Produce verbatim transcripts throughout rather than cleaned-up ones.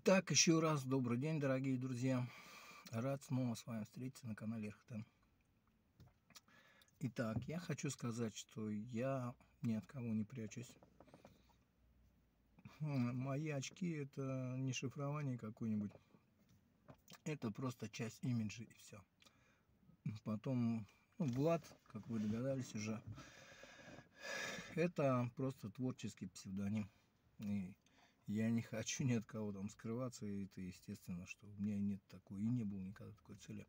Так, еще раз добрый день, дорогие друзья. Рад снова с вами встретиться на канале Эрхтен. Итак, я хочу сказать, что я ни от кого не прячусь. Мои очки — это не шифрование какое-нибудь. Это просто часть имиджа и все. Потом, ну, Влад, как вы догадались уже, это просто творческий псевдоним. И я не хочу ни от кого там скрываться, и это естественно, что у меня нет такой, и не было никогда такой цели.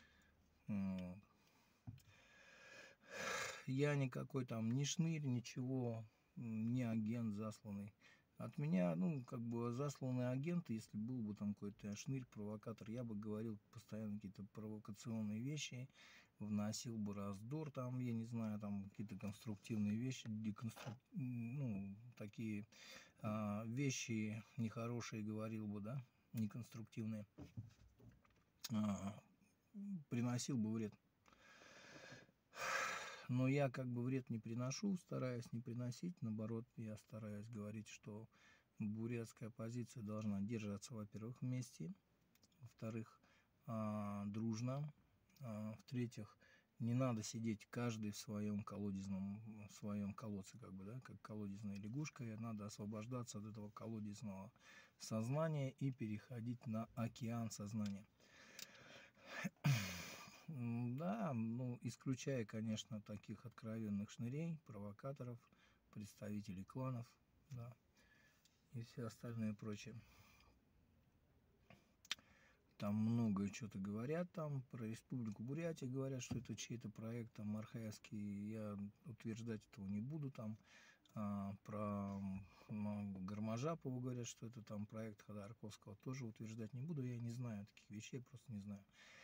Я никакой там ни шнырь, ничего, не агент засланный. От меня, ну, как бы засланный агент, если был бы там какой-то шнырь, провокатор, я бы говорил постоянно какие-то провокационные вещи, вносил бы раздор там, я не знаю, там какие-то конструктивные вещи, деконструк... ну, такие а, вещи нехорошие говорил бы, да, неконструктивные, а, приносил бы вред. Но я как бы вред не приношу, стараюсь не приносить. Наоборот, я стараюсь говорить, что бурятская оппозиция должна держаться, во-первых, вместе, во-вторых, дружно, в-третьих, не надо сидеть каждый в своем колодезном, в своем колодце, как бы, да, как колодезная лягушка, и надо освобождаться от этого колодезного сознания и переходить на океан сознания. Да, ну, исключая, конечно, таких откровенных шнырей, провокаторов, представителей кланов, да, и все остальные прочие. Там многое что-то говорят, там про Республику Бурятия говорят, что это чей-то проект, там, архаевский, я утверждать этого не буду, там, а, про ну, Гарможапова говорят, что это там проект Ходорковского, тоже утверждать не буду, я не знаю таких вещей, просто не знаю.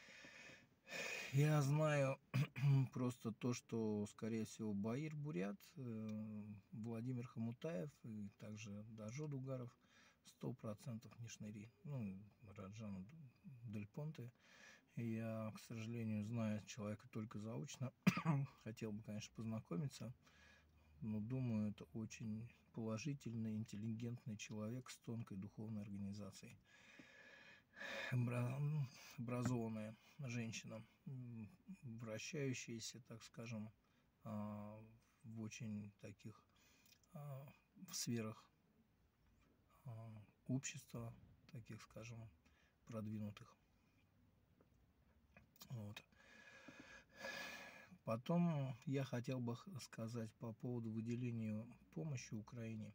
Я знаю просто то, что, скорее всего, Баир Бурят, Владимир Хомутаев и также Дажо Дугаров сто процентов не шныри. Ну, Раджан Дель Понте. Я, к сожалению, знаю человека только заочно. Хотел бы, конечно, познакомиться, но думаю, это очень положительный, интеллигентный человек с тонкой духовной организацией. Образованная женщина, вращающаяся, так скажем, в очень таких в сферах общества, таких, скажем, продвинутых. Вот. Потом я хотел бы сказать по поводу выделения помощи Украине.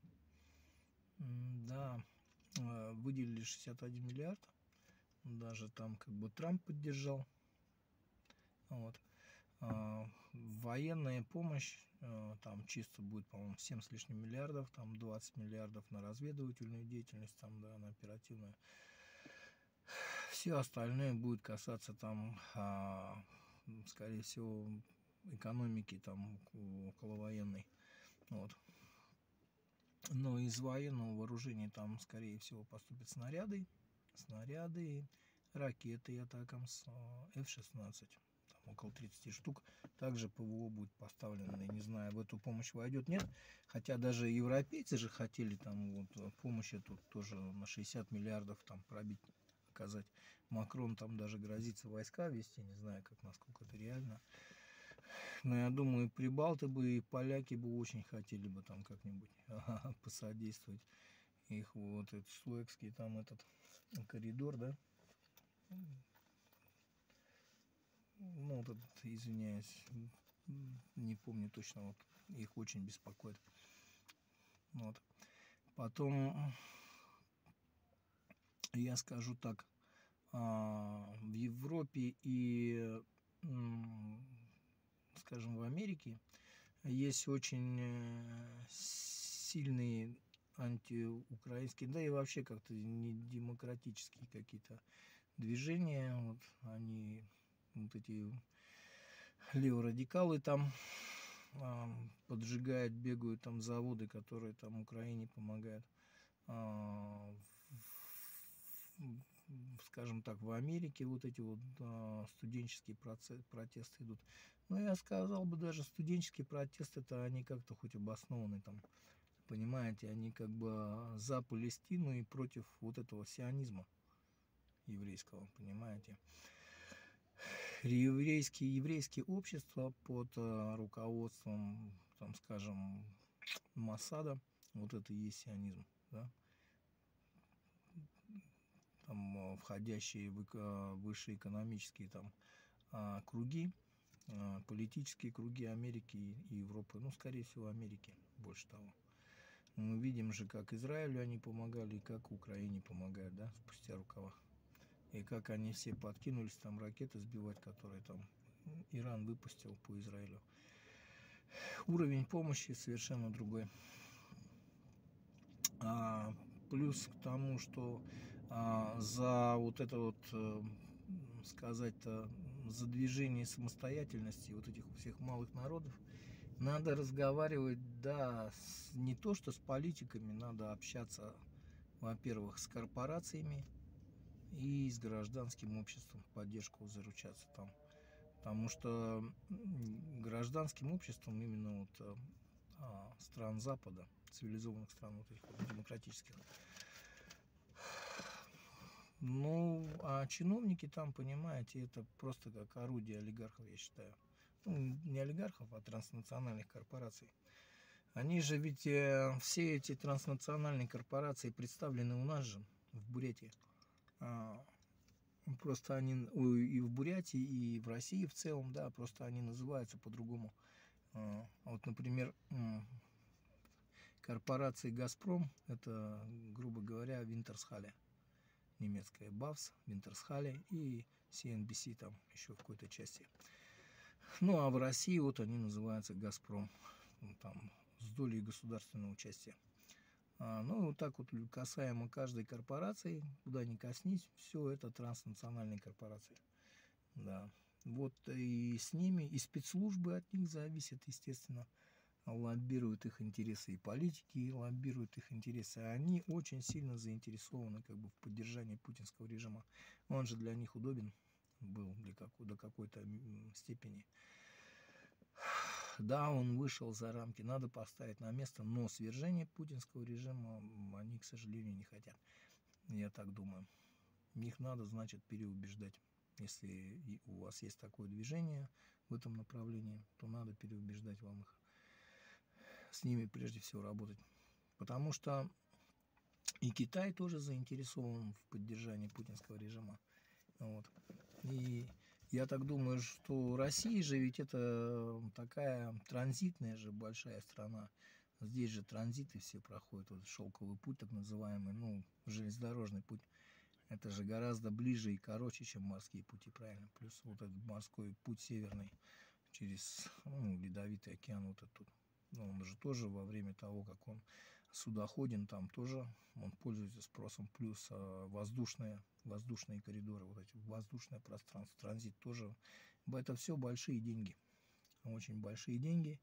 Да, выделили шестьдесят один миллиард. Даже там как бы Трамп поддержал. Вот. А, военная помощь, а, там чисто будет, по-моему, семь с лишним миллиардов, там двадцать миллиардов на разведывательную деятельность, там, да, на оперативную. Все остальное будет касаться там, а, скорее всего, экономики там околовоенной. Вот. Но из военного вооружения там, скорее всего, поступят снаряды, снаряды, ракеты атакамс, эф шестнадцать, там около тридцати штук. Также ПВО будет поставлено, не знаю, в эту помощь войдет, нет. Хотя даже европейцы же хотели там вот помощь эту тоже на шестьдесят миллиардов там пробить, оказать. Макрон там даже грозится войска вести, не знаю, как, насколько это реально. Но я думаю, прибалты бы и поляки бы очень хотели бы там как-нибудь ага, посодействовать. Их вот этот Шлуэкский там этот коридор, да? Ну, вот этот, извиняюсь, не помню точно, вот их очень беспокоит. Вот. Потом я скажу так, в Европе и, скажем, в Америке есть очень сильные антиукраинские, да и вообще как-то не демократические какие-то движения. Вот они, вот эти леворадикалы там поджигают, бегают там заводы, которые там Украине помогают. Скажем так, в Америке вот эти вот а, студенческие процесс, протесты идут. Но я сказал бы, даже студенческие протесты, это они как-то хоть обоснованы там. понимаете, они как бы за Палестину и против вот этого сионизма еврейского, понимаете. Еврейские, еврейские общества под э, руководством, там, скажем, Моссада, вот это и есть сионизм, да? Там, э, входящие в э, высшие экономические там э, круги, э, политические круги Америки и Европы, ну, скорее всего, Америки, больше того. Мы видим же, как Израилю они помогали, и как Украине помогают, да, спустя рукава. И как они все подкинулись там ракеты сбивать, которые там Иран выпустил по Израилю. Уровень помощи совершенно другой. А, плюс к тому, что а, за вот это вот, э, сказать-то, за движение самостоятельности вот этих всех малых народов надо разговаривать, да, с, не то что с политиками, надо общаться, во-первых, с корпорациями и с гражданским обществом, поддержку заручаться там. Потому что гражданским обществом именно вот а, стран Запада, цивилизованных стран, вот этих вот демократических. Ну, а чиновники там, понимаете, это просто как орудие олигархов, я считаю. Ну, не олигархов, а транснациональных корпораций. Они же ведь, э, все эти транснациональные корпорации представлены у нас же, в Бурятии. А, просто они и в Бурятии, и в России в целом, да, просто они называются по-другому. А, вот, например, корпорации «Газпром», это, грубо говоря, Винтерсхале. Немецкая БАВС, Винтерсхале и си эн би си там еще в какой-то части. Ну, а в России вот они называются «Газпром». Там с долей государственного участия. А, ну, вот так вот касаемо каждой корпорации, куда ни коснись, все это транснациональные корпорации. Да. Вот и с ними, и спецслужбы от них зависят, естественно, лоббируют их интересы, и политики и лоббируют их интересы. Они очень сильно заинтересованы как бы в поддержании путинского режима. Он же для них удобен был для какой, до какой-то степени. Да, он вышел за рамки, надо поставить на место, но свержение путинского режима они, к сожалению, не хотят. Я так думаю. Их надо, значит, переубеждать. Если у вас есть такое движение в этом направлении, то надо переубеждать вам их. С ними прежде всего работать. Потому что и Китай тоже заинтересован в поддержании путинского режима. Вот. И я так думаю, что Россия же ведь это такая транзитная же большая страна. Здесь же транзиты все проходят, вот шелковый путь так называемый, ну, железнодорожный путь. Это же гораздо ближе и короче, чем морские пути, правильно? Плюс вот этот морской путь северный через, ну, Ледовитый океан, вот этот. Ну, он же тоже во время того, как он судоходен, там тоже он пользуется спросом. Плюс а, воздушные, воздушные коридоры, вот эти воздушное пространство, транзит тоже. Это все большие деньги. Очень большие деньги.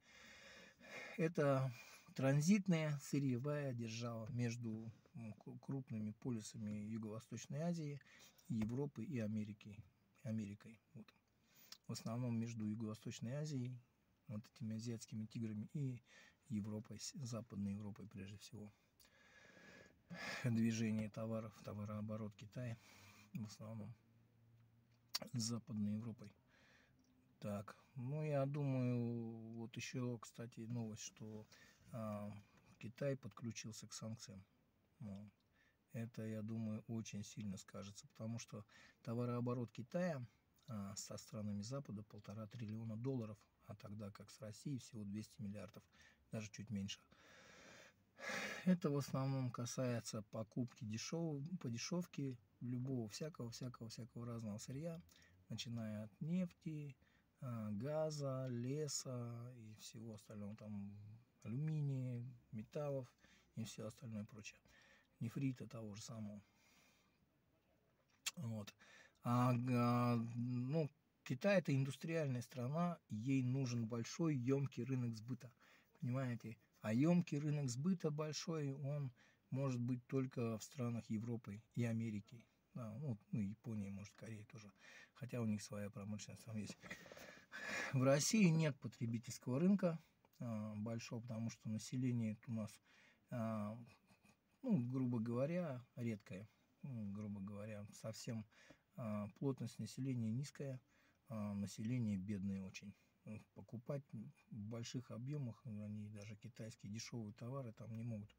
Это транзитная сырьевая держава между крупными полисами Юго-Восточной Азии, Европы и Америки. Америкой. Вот. В основном между Юго-Восточной Азией, вот этими азиатскими тиграми, и Европой, Западной Европой прежде всего. Движение товаров, товарооборот Китая в основном с Западной Европой. Так, ну я думаю, вот еще, кстати, новость, что а, Китай подключился к санкциям. Ну, это, я думаю, очень сильно скажется, потому что товарооборот Китая а, со странами Запада полтора триллиона долларов, а тогда как с Россией всего двести миллиардов, даже чуть меньше. Это в основном касается покупки дешевого, по дешевке любого всякого, всякого, всякого разного сырья, начиная от нефти, газа, леса и всего остального, там алюминия, металлов и все остальное прочее. Нефрита того же самого. Вот. А, ну, Китай — это индустриальная страна, ей нужен большой, емкий рынок сбыта. Понимаете? А емкий рынок сбыта большой, он может быть только в странах Европы и Америки. Да, ну, ну, Японии, может, Кореи тоже. Хотя у них своя промышленность там есть. В России нет потребительского рынка а, большого, потому что население у нас а, ну, грубо говоря, редкое, ну, грубо говоря, совсем а, плотность населения низкая, а, население бедное очень. Ну, покупать в больших объемах, они даже китайские дешевые товары там не могут.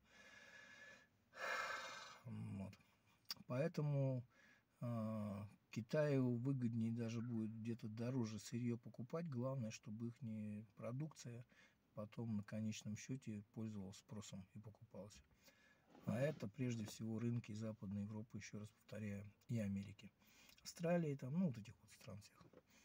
Вот. Поэтому а, Китаю выгоднее даже будет где-то дороже сырье покупать. Главное, чтобы их не продукция потом на конечном счете пользовалась спросом и покупалась. А это прежде всего рынки Западной Европы, еще раз повторяю, и Америки. Австралии, там, ну, вот этих вот стран всех.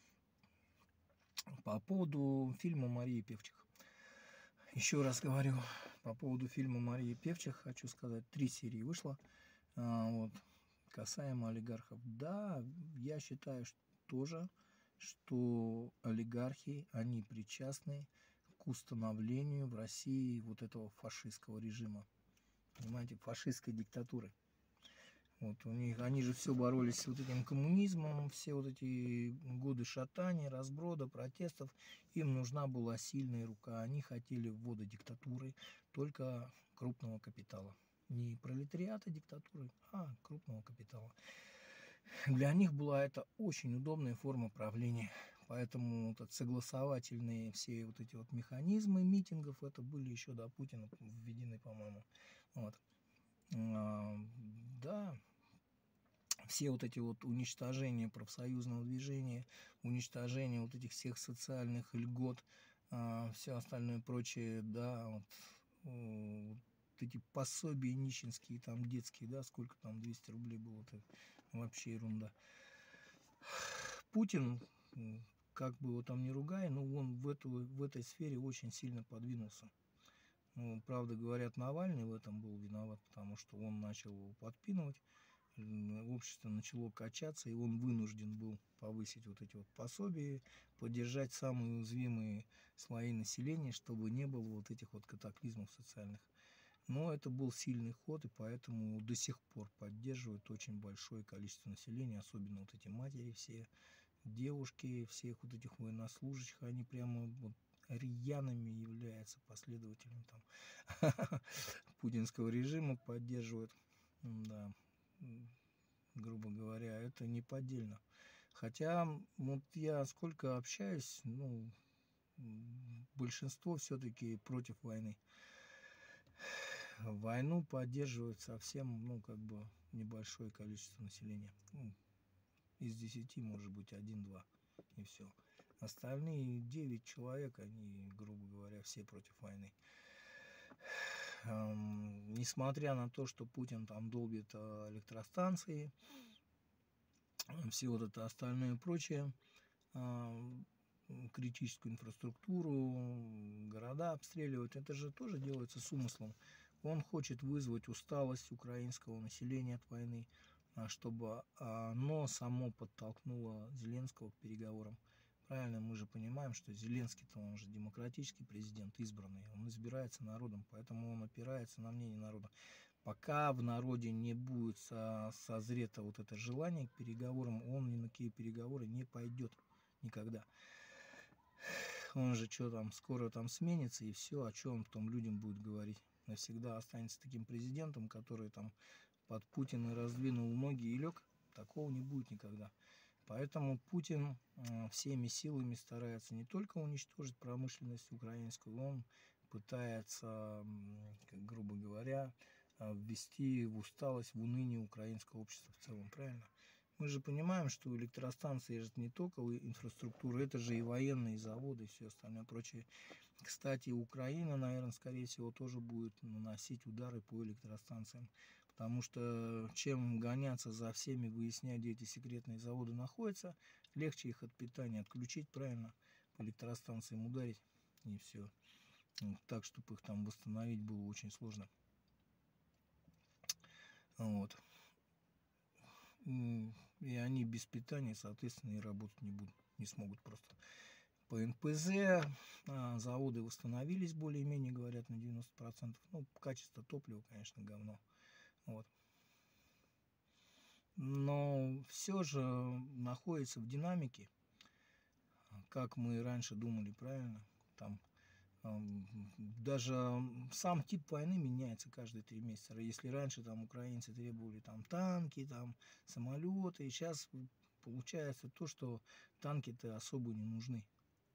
По поводу фильма Марии Певчих. Еще раз говорю, по поводу фильма Марии Певчих хочу сказать, три серии вышло. А, вот, касаемо олигархов. Да, я считаю что, тоже, что олигархи, они причастны к установлению в России вот этого фашистского режима. Понимаете, фашистской диктатуры. Вот у них, они же все боролись с вот этим коммунизмом, все вот эти годы шатания, разброда, протестов. Им нужна была сильная рука. Они хотели ввода диктатуры, только крупного капитала. Не пролетариата диктатуры, а крупного капитала. Для них была это очень удобная форма правления. Поэтому вот согласовательные все вот эти вот механизмы митингов, это были еще до Путина введены, по-моему. Вот. А, да, все вот эти вот уничтожения профсоюзного движения, уничтожение вот этих всех социальных льгот, а, все остальное прочее, да, вот, вот эти пособия нищенские, там детские, да, сколько там, двести рублей было, это вообще ерунда. Путин, как бы его там не ругай, но он в, эту, в этой сфере очень сильно подвинулся. Ну, правда, говорят, Навальный в этом был виноват, потому что он начал его подпинывать, общество начало качаться, и он вынужден был повысить вот эти вот пособия, поддержать самые уязвимые слои населения, чтобы не было вот этих вот катаклизмов социальных. Но это был сильный ход, и поэтому до сих пор поддерживает очень большое количество населения, особенно вот эти матери все, девушки, всех вот этих военнослужащих, они прямо вот рьяными являются последователями там путинского режима, поддерживают, да, грубо говоря, это неподдельно. Хотя вот я сколько общаюсь, ну, большинство все-таки против войны. Войну поддерживает совсем, ну, как бы небольшое количество населения. Ну, из десяти, может быть, один-два, и все. Остальные девять человек, они, грубо говоря, все против войны. Эм, несмотря на то, что Путин там долбит электростанции, все вот это остальное прочее, эм, критическую инфраструктуру, города обстреливать, это же тоже делается с умыслом. Он хочет вызвать усталость украинского населения от войны, чтобы оно само подтолкнуло Зеленского к переговорам. Правильно, мы же понимаем, что Зеленский-то он же демократический президент, избранный, он избирается народом, поэтому он опирается на мнение народа. Пока в народе не будет со созрето вот это желание к переговорам, он ни на какие переговоры не пойдет никогда. Он же что там, скоро там сменится, и все, о чем потом людям будет говорить. Навсегда останется таким президентом, который там под Путина раздвинул ноги и лег. Такого не будет никогда. Поэтому Путин э, всеми силами старается не только уничтожить промышленность украинскую, он пытается, как грубо говоря, ввести в усталость, в уныние украинского общества в целом, правильно? Мы же понимаем, что электростанции это не только инфраструктура, это же и военные заводы, и все остальное прочее. Кстати, Украина, наверное, скорее всего, тоже будет наносить удары по электростанциям. Потому что чем гоняться за всеми, выяснять, где эти секретные заводы находятся, легче их от питания отключить, правильно, по электростанциям ударить, и все. Так, чтобы их там восстановить было очень сложно. Вот. И они без питания, соответственно, и работать не будут, не смогут просто. По эн пэ зэ а, заводы восстановились более-менее, говорят, на девяносто процентов. Ну, качество топлива, конечно, говно. Вот. Но все же находится в динамике, как мы раньше думали, правильно? Там Даже сам тип войны меняется каждые три месяца. Если раньше там украинцы требовали там танки, там самолеты, сейчас получается то, что танки-то особо не нужны.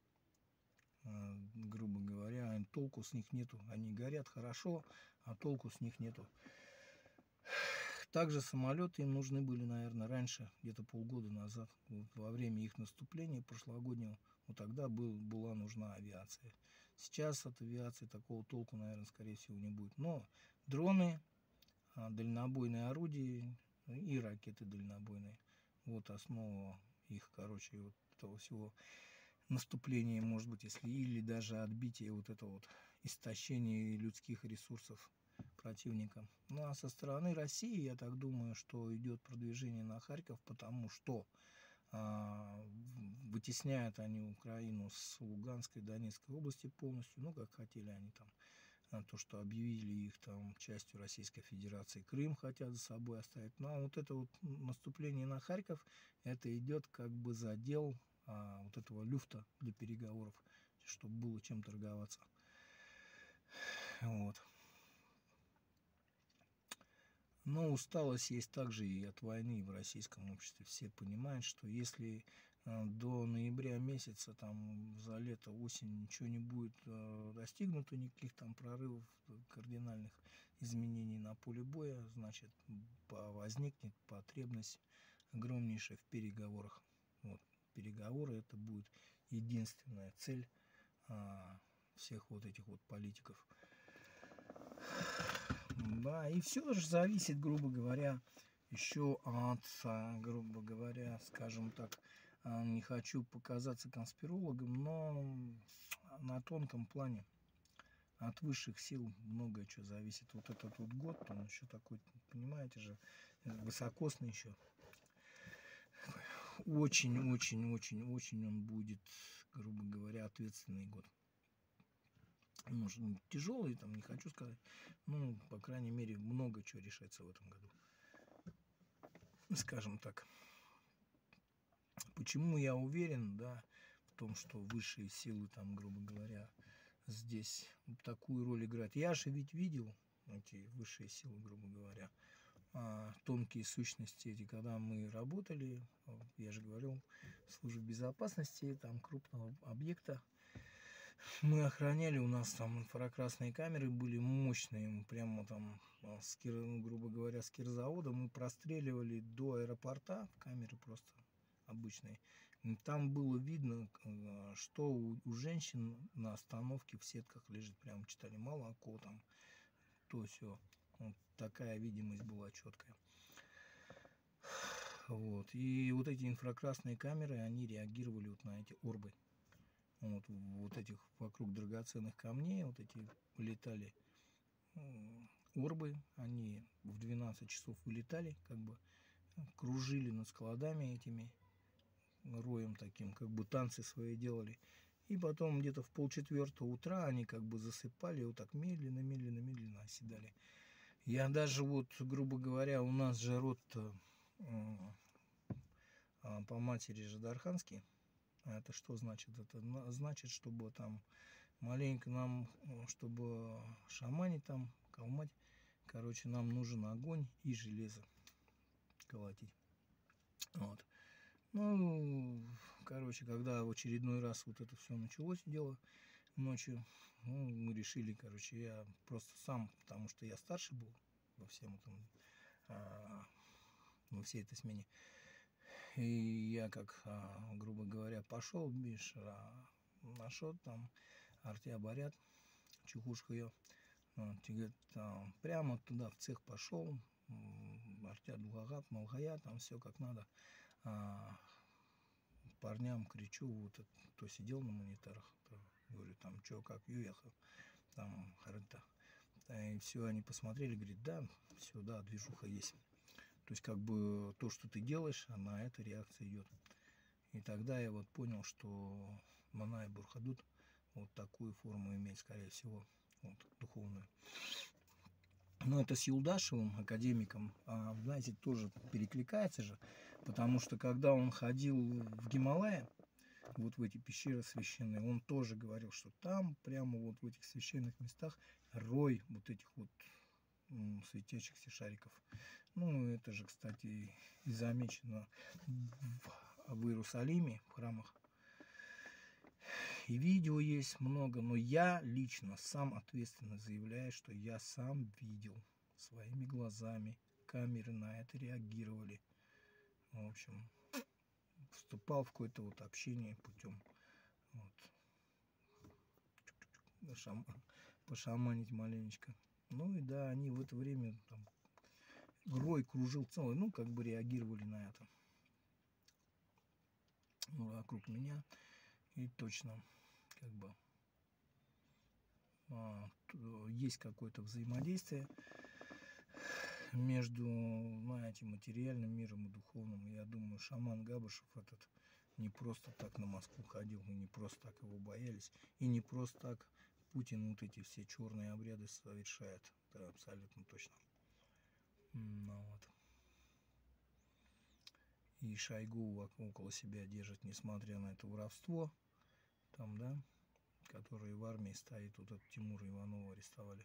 Грубо говоря, толку с них нету. Они горят хорошо, а толку с них нету. Также самолеты им нужны были, наверное, раньше, где-то полгода назад, вот, во время их наступления прошлогоднего. Вот тогда был, была нужна авиация. Сейчас от авиации такого толку, наверное, скорее всего, не будет. Но дроны, дальнобойные орудия и ракеты дальнобойные. Вот основа их, короче, вот этого всего наступления, может быть, если или даже отбитие вот этого вот истощения людских ресурсов противника. Ну а со стороны России, я так думаю, что идет продвижение на Харьков, потому что а, вытесняют они Украину с Луганской, Донецкой области полностью, ну как хотели они там, а, то, что объявили их там частью Российской Федерации, Крым хотят за собой оставить. Ну а вот это вот наступление на Харьков, это идет как бы задел а, вот этого люфта для переговоров, чтобы было чем торговаться. Вот. Но усталость есть также и от войны в российском обществе. Все понимают, что если э, до ноября месяца, там, за лето, осень ничего не будет э, достигнуто, никаких там прорывов, кардинальных изменений на поле боя, значит, возникнет потребность огромнейшая в переговорах. Вот. Переговоры — это будет единственная цель э, всех вот этих вот политиков. Да, и все же зависит, грубо говоря, еще от, грубо говоря, скажем так, не хочу показаться конспирологом, но на тонком плане от высших сил многое что зависит. Вот этот вот год, он еще такой, понимаете же, высокосный еще. Очень-очень-очень-очень он будет, грубо говоря, ответственный год. Может, тяжелый, там, не хочу сказать, ну, по крайней мере, много чего решается в этом году. Скажем так. Почему я уверен, да, в том, что высшие силы, там, грубо говоря, здесь такую роль играют. Я же ведь видел эти высшие силы, грубо говоря, тонкие сущности эти, когда мы работали, я же говорил, в службе безопасности, там, крупного объекта. Мы охраняли, у нас там инфракрасные камеры были мощные, прямо там, с кир, грубо говоря, с кирзавода мы простреливали до аэропорта, камеры просто обычные. Там было видно, что у, у женщин на остановке в сетках лежит, прям читали молоко там, то все. Вот такая видимость была четкая. Вот. И вот эти инфракрасные камеры, они реагировали вот на эти орбы. Вот, вот этих вокруг драгоценных камней, вот эти летали орбы, они в двенадцать часов вылетали, как бы кружили над складами этими, роем таким, как бы танцы свои делали. И потом где-то в полчетвертого утра они как бы засыпали, вот так медленно, медленно, медленно оседали. Я даже вот, грубо говоря, у нас же род э, по матери Жадарханский. Это что значит? Это значит, чтобы там маленько нам, чтобы шаманить там, калмать, короче, нам нужен огонь и железо колотить. Вот. Ну, короче, когда в очередной раз вот это все началось дело ночью, ну, мы решили, короче, я просто сам, потому что я старше был во всем этом, а, во всей этой смене. И я, как, а, грубо говоря, пошел, бишь, а, нашел там Артя Барят, чухушка ее, вот, там, прямо туда в цех пошел, Артя Дугагат, Малгая, там все как надо. А, парням кричу, вот, кто сидел на мониторах, то, говорю, там, что, как, уехал, там, харта. И все, они посмотрели, говорит, да, все, да, движуха есть. То есть, как бы, то, что ты делаешь, на это реакция идет. И тогда я вот понял, что Мана и Бурхадут вот такую форму имеет, скорее всего, вот, духовную. Но это с Юлдашевым, академиком, а, знаете, тоже перекликается же, потому что когда он ходил в Гималайи, вот в эти пещеры священные. Он тоже говорил, что там, прямо вот в этих священных местах, рой вот этих вот м, светящихся шариков. Ну, это же, кстати, и замечено в, в Иерусалиме, в храмах. И видео есть много, но я лично сам ответственно заявляю, что я сам видел своими глазами. Камеры на это реагировали. В общем, вступал в какое-то вот общение путем вот, шам, пошаманить маленечко. Ну и да, они в это время там рой кружил целый, ну как бы реагировали на это. Ну, вокруг меня. И точно как бы а, есть какое-то взаимодействие между, знаете, материальным миром и духовным. Я думаю, шаман Габышев этот не просто так на Москву ходил, и не просто так его боялись, и не просто так Путин вот эти все черные обряды совершает. Это абсолютно точно. Ну, вот. И Шойгу около себя держит, несмотря на это воровство, там, да, который в армии стоит, вот этот Тимура Иванова арестовали.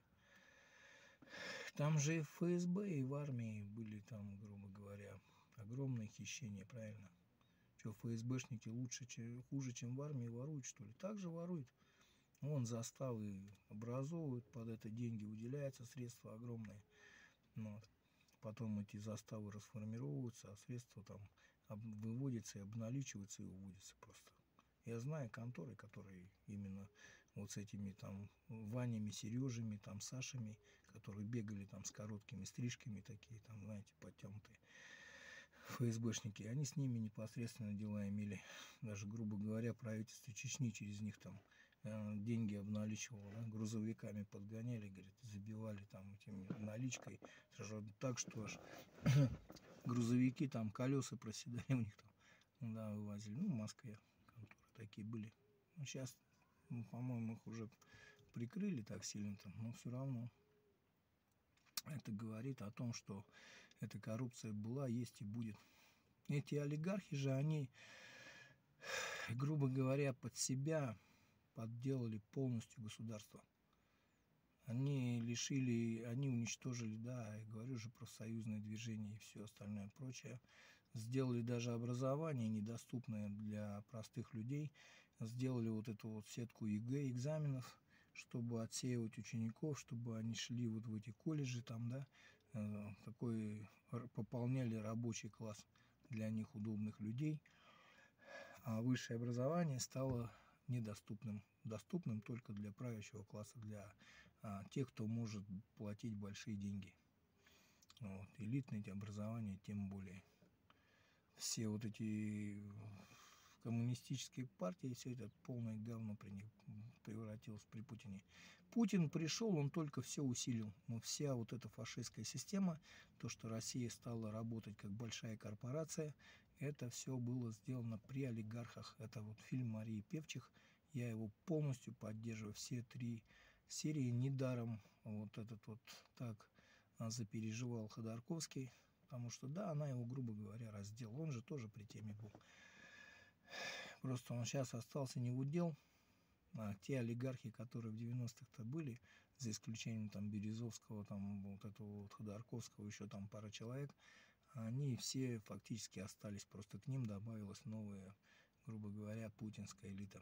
Там же и в эф эс бэ, и в армии были там, грубо говоря, огромные хищения, правильно? Что, эф эс бэшники лучше, чем, хуже, чем в армии воруют, что ли? Так же воруют. Вон заставы образовывают, под это деньги выделяются, средства огромные. Вот. Потом эти заставы расформировываются, а средства там выводятся и обналичиваются и уводятся просто. Я знаю конторы, которые именно вот с этими там Ванями, Сережами, там Сашами, которые бегали там с короткими стрижками такие, там, знаете, подтянутые эф эс бэшники, они с ними непосредственно дела имели. Даже, грубо говоря, правительство Чечни через них там э, деньги обналичивало, да, грузовиками подгоняли, говорит, забивали там этими наличкой, так что аж грузовики там колеса проседали у них там, да, вывозили. Ну, в Москве конторы такие были. Ну, сейчас, ну, по-моему, их уже прикрыли так сильно-то, но все равно это говорит о том, что эта коррупция была, есть и будет. Эти олигархи же, они, грубо говоря, под себя подделали полностью государство. Они лишили, они уничтожили, да, я говорю же, профсоюзное движение и все остальное прочее. Сделали даже образование недоступное для простых людей. Сделали вот эту вот сетку е гэ экзаменов, чтобы отсеивать учеников, чтобы они шли вот в эти колледжи там, да, такой пополняли рабочий класс для них удобных людей. А высшее образование стало недоступным, доступным только для правящего класса, для а, тех, кто может платить большие деньги. Вот. Элитное эти образования тем более. Все вот эти коммунистические партии, все это полное говно при них превратилось при Путине. Путин пришел, он только все усилил. Но вся вот эта фашистская система, то, что Россия стала работать как большая корпорация, это все было сделано при олигархах. Это вот фильм Марии Певчих. Я его полностью поддерживаю. Все три серии недаром вот этот вот так запереживал Ходорковский. Потому что, да, она его, грубо говоря, раздела. Он же тоже при теме был. Просто он сейчас остался не в удел. А те олигархи, которые в девяностых-то были, за исключением там Березовского, там вот этого вот Ходорковского, еще там пара человек, они все фактически остались. Просто к ним добавилась новая, грубо говоря, путинская элита.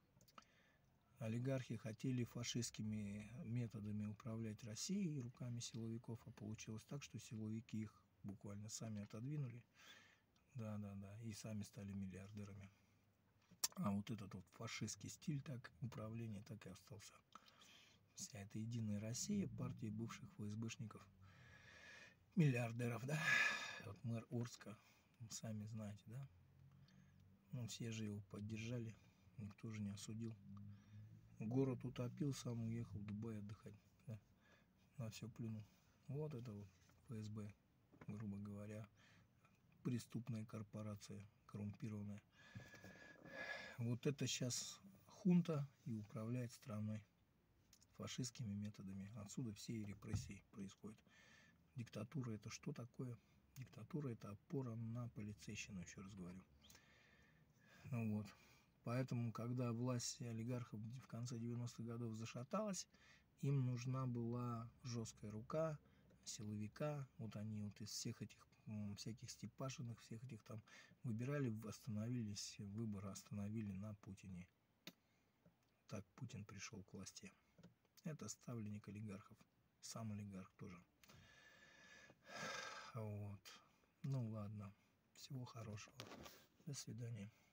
Олигархи хотели фашистскими методами управлять Россией руками силовиков, а получилось так, что силовики их буквально сами отодвинули. Да, да, да. И сами стали миллиардерами. А вот этот вот фашистский стиль так управления так и остался. Вся эта Единая Россия, партия бывших эф эс бэшников, миллиардеров, да. Вот мэр Орска, сами знаете, да. Ну, все же его поддержали, никто же не осудил. Город утопил, сам уехал в Дубай отдыхать, да. На все плюнул. Вот это вот эф эс бэ, грубо говоря, преступная корпорация, коррумпированная. Вот это сейчас хунта и управляет страной фашистскими методами. Отсюда все и репрессии происходят. Диктатура — это что такое? Диктатура — это опора на полицейщину, еще раз говорю. Вот. Поэтому, когда власть олигархов в конце девяностых годов зашаталась, им нужна была жесткая рука силовика. Вот они вот из всех этих всяких Степашиных, всех этих там выбирали, остановились, выборы остановили на Путине. Так Путин пришел к власти. Это ставленник олигархов. Сам олигарх тоже. Вот. Ну ладно. Всего хорошего. До свидания.